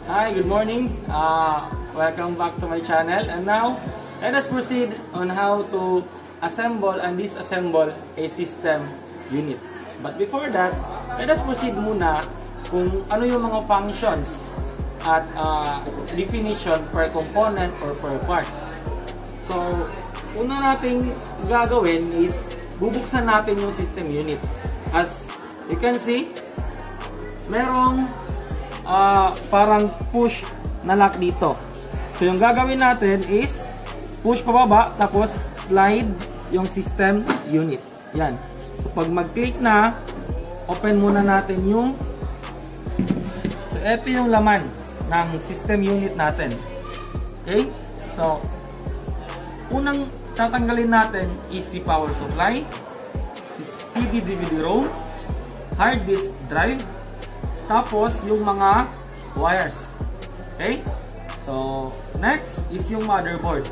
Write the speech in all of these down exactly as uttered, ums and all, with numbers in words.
Hi, good morning. Uh, welcome back to my channel. And now, let us proceed on how to assemble and disassemble a system unit. But before that, let us proceed muna kung ano yung mga functions at uh, definition per component or per parts. So, una nating gagawin is bubuksan natin yung system unit. As you can see, merong Uh, parang push na lock dito. So yung gagawin natin is push pababa tapos slide yung system unit. Yan. So pag mag-click na, open muna natin yung so ito yung laman ng system unit natin. Okay? So unang tatanggalin natin is si power supply, si C D D V D-ROM, hard disk drive, tapos yung mga wires. Okay? So, next is yung motherboard.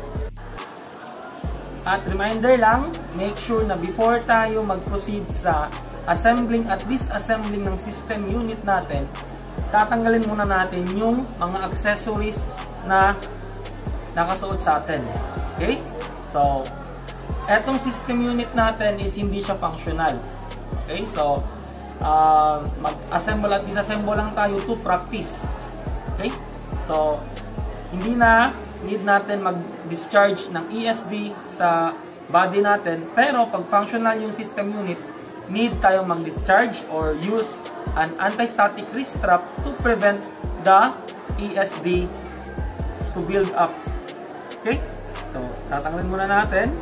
At reminder lang, make sure na before tayo mag-proceed sa assembling at disassembling ng system unit natin, tatanggalin muna natin yung mga accessories na nakasuot sa atin. Okay? So, etong system unit natin is hindi siya functional. Okay? So, Uh, mag-assemble at disassemble lang tayo to practice. Okay? So, hindi na need natin mag-discharge ng E S D sa body natin. Pero, pag functional yung system unit, need tayong mag-discharge or use an anti-static wrist strap to prevent the E S D to build up. Okay? So, tatanggalin muna natin.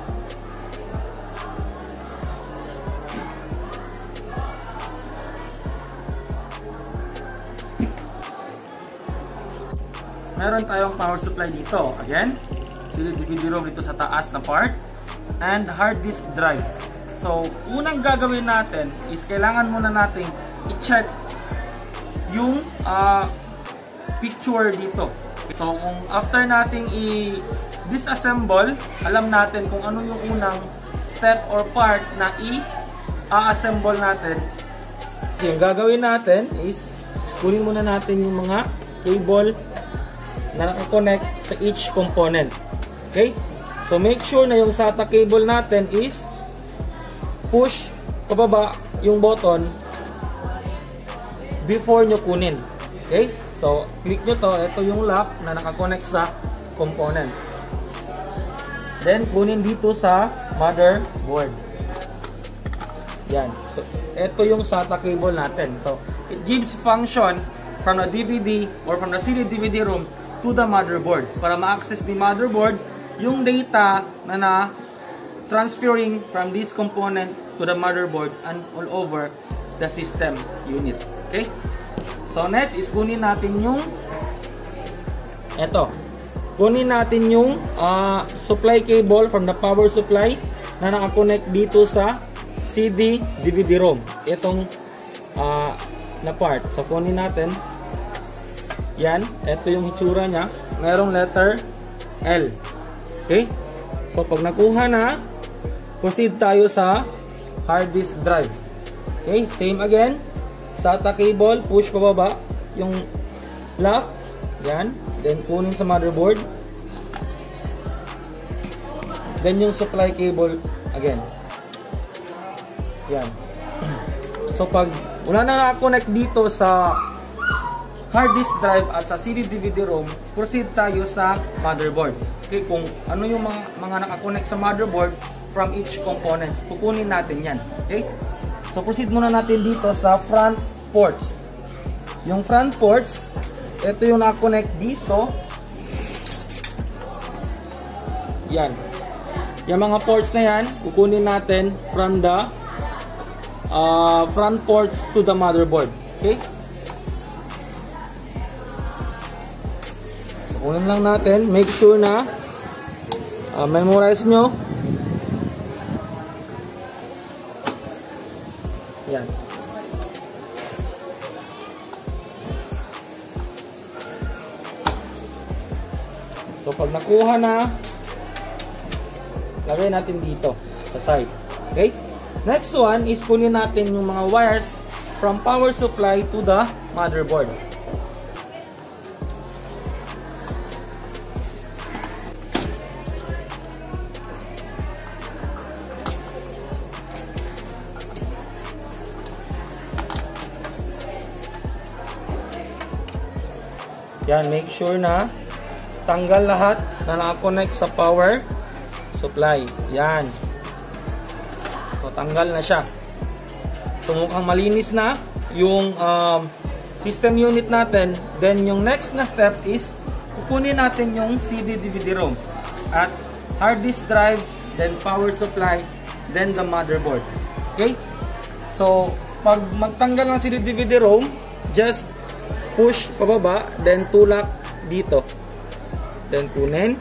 Meron tayong power supply dito. Again, C D D V D-ROM dito sa taas na part. And hard disk drive. So, unang gagawin natin is kailangan muna nating i-check yung uh, picture dito. So, kung after nating i-disassemble, alam natin kung ano yung unang step or part na i-assemble natin. Yung gagawin natin is kunin muna natin yung mga cable na naka-connect sa each component. Okay? So make sure na yung SATA cable natin is push pababa yung button before nyo kunin. Okay? So click nyo to. Ito yung lock na naka-connect sa component. Then kunin dito sa motherboard. Yan. So ito yung SATA cable natin. So it gives function from the D V D or from the C D D V D-ROM to the motherboard para ma-access the motherboard yung data na na-transferring from this component to the motherboard and all over the system unit. Okay? So next is kunin natin yung eto. Kunin natin yung uh, supply cable from the power supply na naka-connect dito sa C D D V D-ROM. Itong uh, na part. So kunin natin. Yan, ito yung hitsura niya. Merong letter L. Okay? So, pag nakuha na, proceed tayo sa hard disk drive. Okay? Same again. SATA cable, push pababa yung lock. Yan. Then, kunin sa motherboard. Then, yung supply cable again. Yan. So, pag wala na naka-connect dito sa hard disk drive at sa C D D V D-ROM, proceed tayo sa motherboard. Okay, kung ano yung mga, mga nakakonect sa motherboard from each component, kukunin natin yan. Okay, so proceed muna natin dito sa front ports. Yung front ports, ito yung nakakonect dito. Yan. Yung mga ports na yan, kukunin natin from the uh, front ports to the motherboard. Okay. Kunin lang natin, make sure na uh, memorize nyo. Yan. So pag nakuha na, lagay natin dito sa side. Okay? Next one is kunin natin yung mga wires from power supply to the motherboard. Yan, make sure na tanggal lahat na naka-connect sa power supply. Yan. So, tanggal na siya. So, mukhang malinis na yung um, system unit natin. Then, yung next na step is kukunin natin yung C D D V D ROM at hard disk drive, then power supply, then the motherboard. Okay? So, pag magtanggal ng C D D V D ROM, just push pababa, then tulak dito. Then, kunin.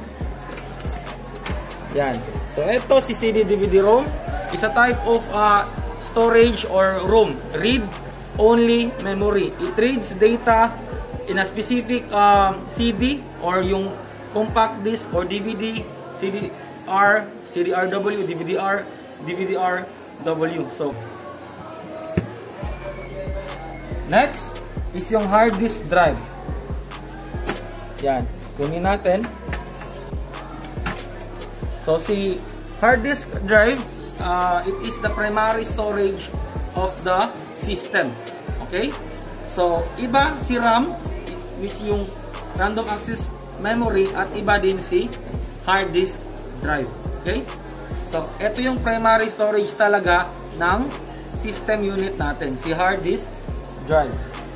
Yan. So, ito si C D D V D ROM is a type of uh, storage or ROM. Read-only memory. It reads data in a specific um, C D or yung compact disc or D V D, C D R, C D R W, D V D R, D V D R W. So, next is yung hard disk drive. Yan. Kunin natin. So, si hard disk drive, uh, it is the primary storage of the system. Okay? So, iba si RAM, which yung random access memory, at iba din si hard disk drive. Okay? So, ito yung primary storage talaga ng system unit natin, si hard disk drive.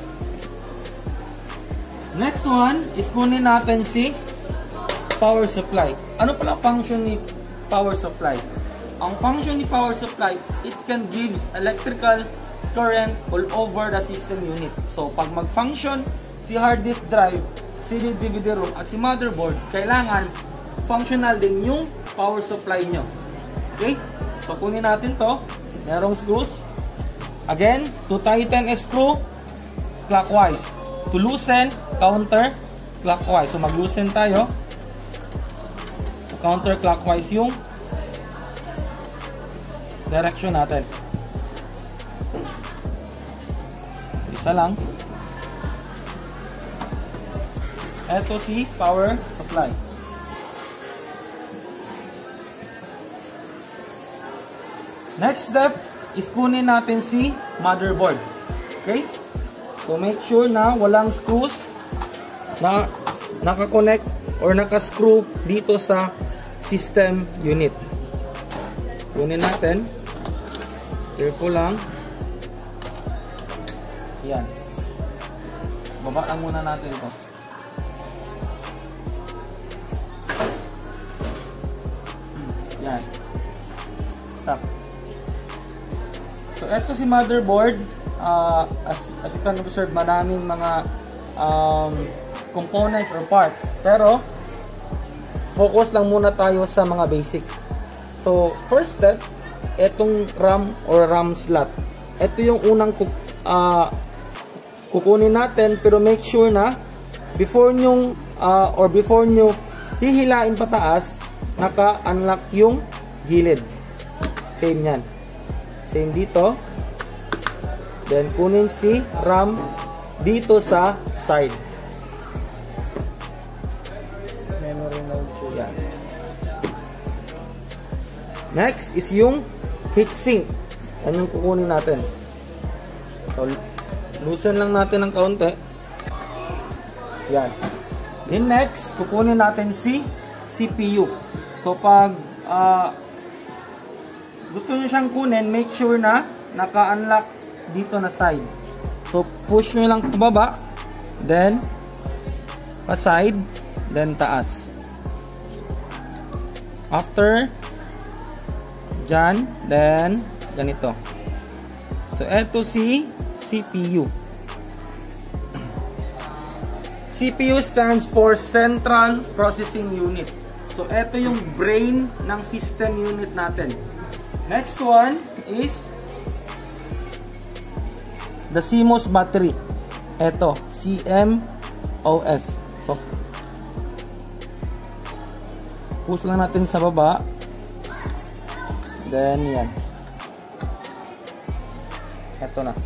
Next one is kunin natin si power supply. Ano pala function ni power supply? Ang function ni power supply, it can give electrical current all over the system unit. So, pag mag-function si hard disk drive, C D D V D ROM at si motherboard, kailangan functional din yung power supply nyo. Okay? So, kunin natin to. Merong screws. Again, to tighten a screw, clockwise. To loosen, counter clockwise. So, mag-loosen tayo. So, counter clockwise yung direction natin. Isa lang. Ito si power supply. Next step is kunin natin si motherboard. Okay? So, make sure na walang screws na nakakonect or nakascrew dito sa system unit. Kunin natin. Careful lang. Yan. Babaan muna natin ito. Yan. Stop. So, ito si motherboard. Uh, as, as you can observe, maraming mga um, components or parts. Pero, focus lang muna tayo sa mga basics. So, first step, etong RAM or RAM slot. Ito yung unang uh, kukunin natin, pero make sure na before nyo uh, or before nyo hihilain pataas, naka-unlock yung gilid. Same yan. Same dito. Then, kunin si RAM dito sa side. Memory node two. Yan. Next is yung heatsink. Yan yung kukunin natin. So, loosen lang natin ng kaunti. Yan. Then next, kukunin natin si C P U. So, pag uh, gusto nyo siyang kunin, make sure na naka-unlock dito na side. So, push nyo lang pababa, then pa side, then taas. After dyan, then ganito. So, eto si C P U. C P U stands for Central Processing Unit. So, eto yung brain ng system unit natin. Next one is the C M O S battery. Ito, C M O S. So, push lang natin sa baba. Then, yan. Ito na.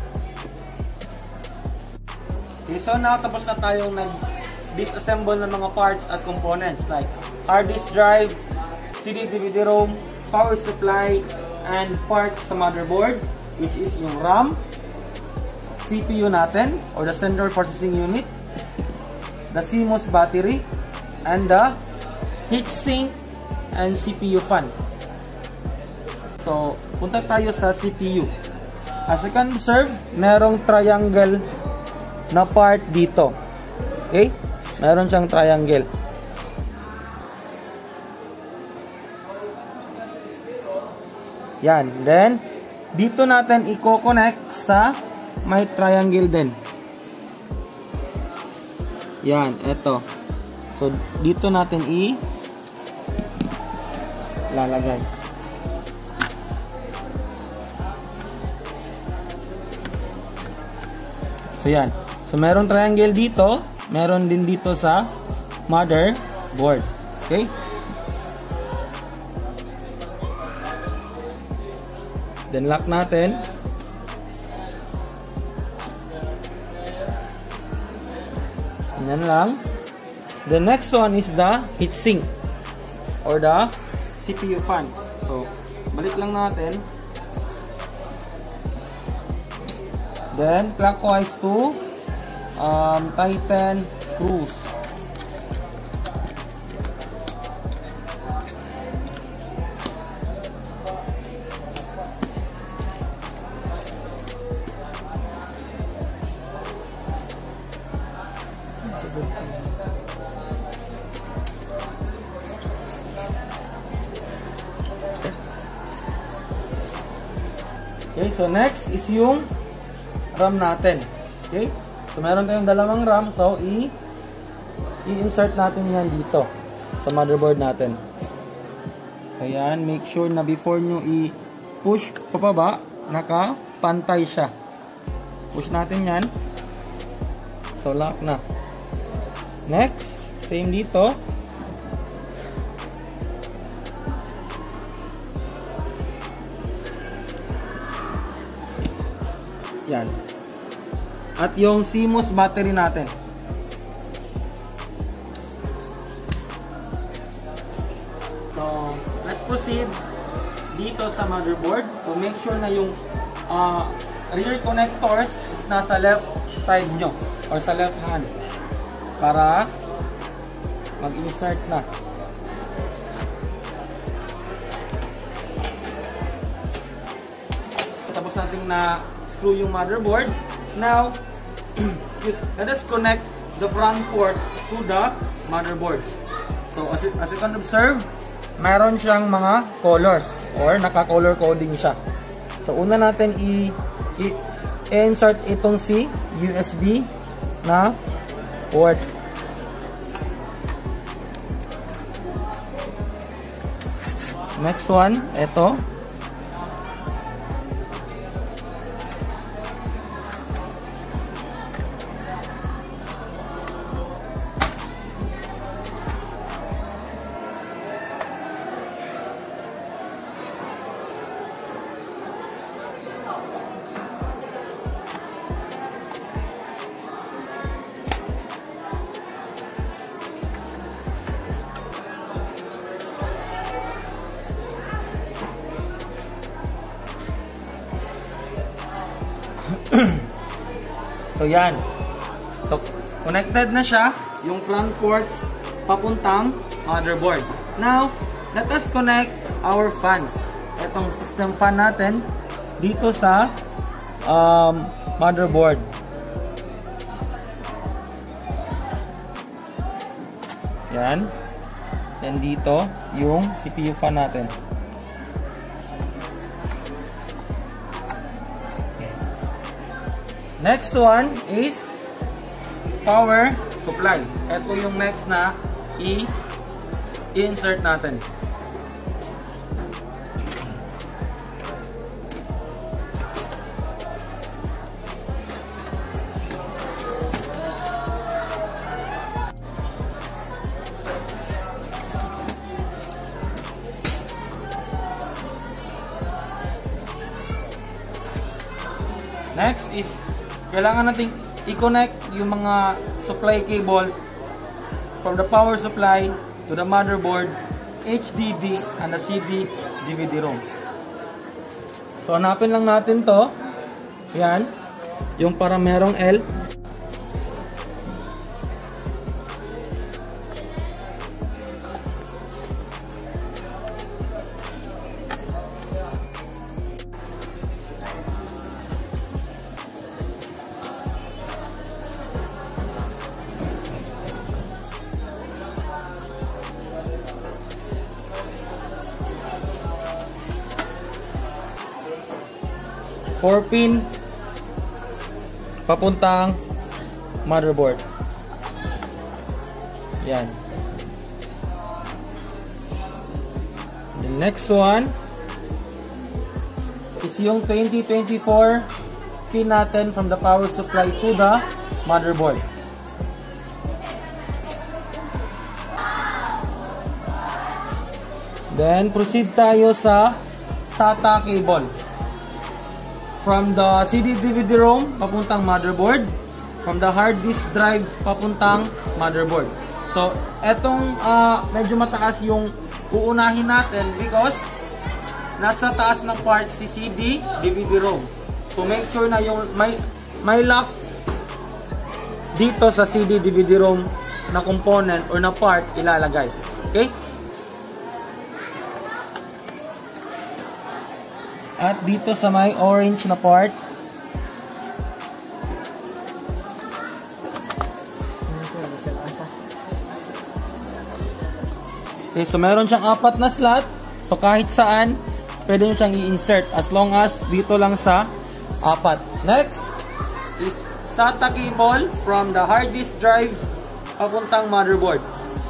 Okay, so now, tapos na tayong nag-disassemble ng mga parts at components like hard disk drive, C D D V D ROM, power supply, and parts sa motherboard, which is yung RAM, C P U natin, or the Central Processing Unit, the C M O S battery, and the heatsink and C P U fan. So, punta tayo sa C P U. As you can observe, merong triangle na part dito. Okay? Meron siyang triangle. Yan. Then, dito natin i-connect sa may triangle din. Yan. Ito. So, dito natin i lalagay. So, yan. So, meron triangle dito. Meron din dito sa motherboard. Okay? Then, lock natin. Yan lang. The next one is the heatsink or the C P U fan. So, balik lang natin. Then, clockwise to um, tighten screws. Okay, so next is yung RAM natin. Okay? So meron tayong dalawang RAM, so i i-insert natin yan dito sa motherboard natin. So yan, make sure na before nyo i-push papaba, naka-pantay siya. Push natin yan. So lock na. Next, same dito. Yan. At yung C M O S battery natin. So, let's proceed dito sa motherboard. So, make sure na yung uh, rear connectors is nasa left side nyo or sa left hand para mag-insert na. Tapos natin na screw yung motherboard. Now, let us connect the front ports to the motherboard. So, as you, as you can observe, meron siyang mga colors or naka-color coding siya. So, una natin i-insert itong si U S B na port. Next one, ito. So yan. So connected na siya yung front ports papuntang motherboard. Now, let us connect our fans. Itong system fan natin dito sa um, motherboard. Yan. Then dito yung C P U fan natin. Next one is power supply. Ito yung next na i-insert natin. Next is kailangan natin i-connect yung mga supply cable from the power supply to the motherboard, H D D, and the C D D V D ROM. So, hanapin lang natin to. Yan. Yung para merong L. four pin papuntang motherboard. Yan. The next one is yung twenty twenty-four pin natin from the power supply to the motherboard. Then proceed tayo sa SATA cable from the C D D V D ROM papuntang motherboard, from the hard disk drive papuntang motherboard. So etong uh, medyo mataas yung uunahin natin because nasa taas ng part si C D D V D ROM. So make sure na yung may may lock dito sa C D D V D ROM na component or na part ilalagay. Okay? At dito sa may orange na part, okay, so meron siyang apat na slot. So kahit saan pwede nyo siyang i-insert as long as dito lang sa apat. Next is SATA cable from the hard disk drive papuntang motherboard.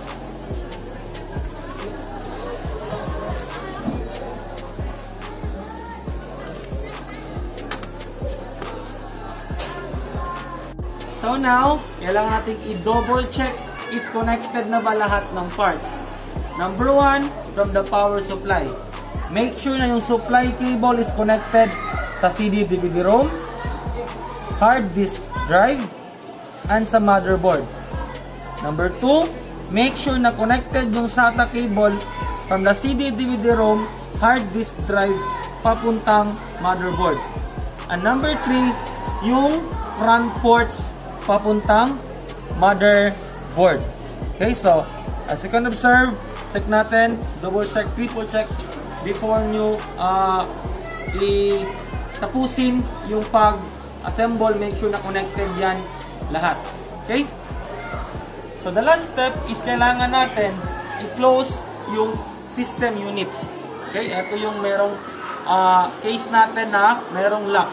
So now, kailangan natin i-double check if connected na ba lahat ng parts. Number one, from the power supply. Make sure na yung supply cable is connected sa C D D V D ROM, hard disk drive, and sa motherboard. Number two, make sure na connected yung SATA cable from the C D D V D ROM, hard disk drive, papuntang motherboard. And number three, yung front ports papuntang motherboard. Okay, so as you can observe, check natin, double check, triple check before nyo uh, i-tapusin yung pag-assemble. Make sure na connected yan lahat. Okay? So the last step is kailangan natin i-close yung system unit. Okay? Ito yung merong uh, case natin na merong lock.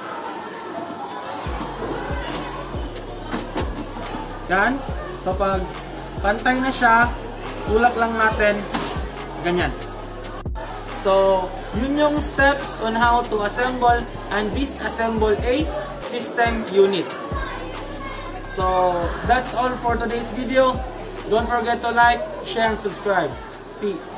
Yan. So pag pantay na siya, tulak lang natin ganyan. So yun yung steps on how to assemble and disassemble a system unit. So that's all for today's video. Don't forget to like, share, and subscribe. Peace.